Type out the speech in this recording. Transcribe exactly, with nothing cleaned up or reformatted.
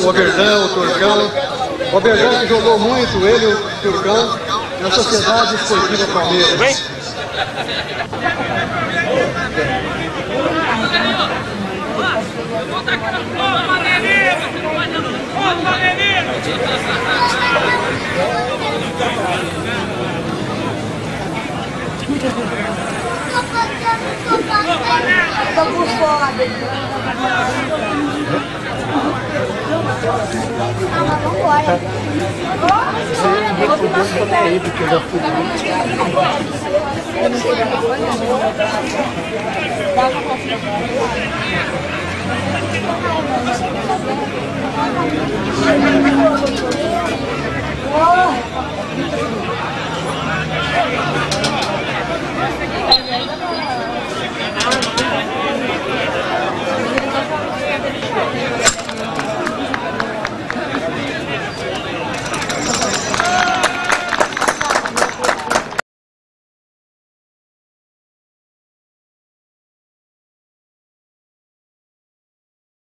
o Verdão, o Turcão. O Verdão que jogou muito, ele e o Turcão, na Sociedade Esportiva Palmeiras. Tô por fora. Ah, mas vambora. Eu vou ficar aí, porque eu já fui. Eu não sei o que